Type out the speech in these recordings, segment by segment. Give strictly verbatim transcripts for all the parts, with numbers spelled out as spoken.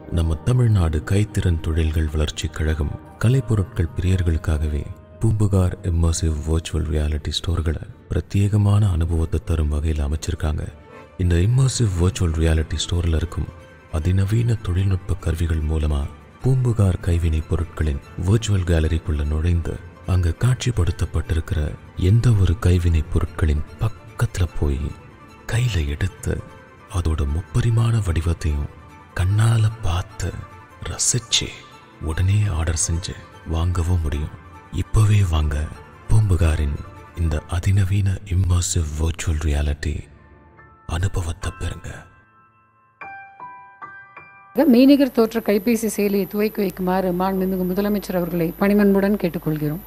நம்ம தமிழ்நாடு கைத்திறன் தொழில்கள் வளர்ச்சி கழகம் கலைப்பொருட்கள் பிரியர்களுக்காகவே பூம்புகார் இம்மர்சிவ் வர்ச்சுவல் ரியாலிட்டி ஸ்டோர்களை பிரத்யேகமான அனுபவத்தை தரும் வகையில் அமைச்சிருக்காங்க. இந்த இம்மர்சிவ் வர்ச்சுவல் ரியாலிட்டி ஸ்டோரில் இருக்கும் அதிநவீன தொழில்நுட்ப கருவிகள் மூலமா பூம்புகார் கைவினை பொருட்களின் வர்ச்சுவல் கேலரிக்குள்ள நுழைந்து அங்கு காட்சிப்படுத்தப்பட்டிருக்கிற எந்த ஒரு கைவினை பொருட்களின் பக்கத்துல போய் கையில எடுத்து அதோட முப்பரிமாண வடிவத்தையும் கண்ணால பார்த்து ரசிச்சு உடனே ஆர்டர் செஞ்சு வாங்கவும் முடியும். இப்பவே வாங்க, பூம்புகாரின் இந்த அதிநவீன இம்மர்சிவ் வர்ச்சுவல் ரியாலிட்டி அனுபவத்தை பெறுங்க. மெய்நிகர் தோற்ற கைபேசி செயலியை துவக்கி வைக்குமாறு மாண்புமிகு முதலமைச்சர் அவர்களை பணிவன்புடன் கேட்டுக்கொள்கிறோம்.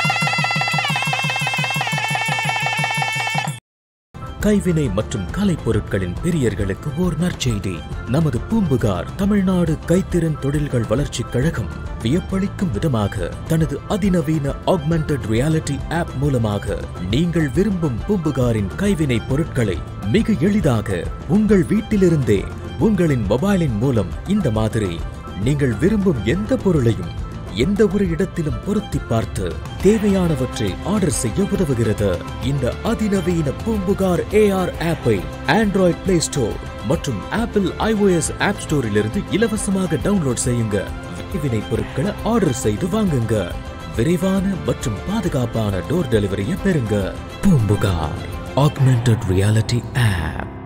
கைவினை மற்றும் கலை பொருட்களின் பிரியர்களுக்கு ஓர் நற்செய்தி. நமது பூம்புகார் தமிழ்நாடு கைத்திறன் தொழில்கள் வளர்ச்சி கழகம் வியப்பளிக்கும் விதமாக தனது அதிநவீன ஆக்மெண்டட் ரியாலிட்டி ஆப் மூலமாக நீங்கள் விரும்பும் பூம்புகாரின் கைவினை பொருட்களை மிக எளிதாக உங்கள் வீட்டிலிருந்தே உங்களின் மொபைலின் மூலம் இந்த மாதிரி நீங்கள் விரும்பும் எந்த பொருளையும் எந்த ஒரு இடத்திலும் பொருத்தி பார்த்து தேவையானவற்றை ஆர்டர் செய்ய உதவுகிறது. இந்த அதிநவீன பூம்புகார் ஏஆர் ஆப்பை ஆண்ட்ராய்ட் பிளே ஸ்டோர் மற்றும் ஆப்பிள் ஐஓஎஸ் ஆப் ஸ்டோரிலிருந்து இலவசமாக டவுன்லோட் செய்யுங்க. கைவினை பொருட்களை ஆர்டர் செய்து வாங்குங்க. விரைவான மற்றும் பாதுகாப்பான டோர் டெலிவரியை பெறுங்க. Poompuhar augmented reality app.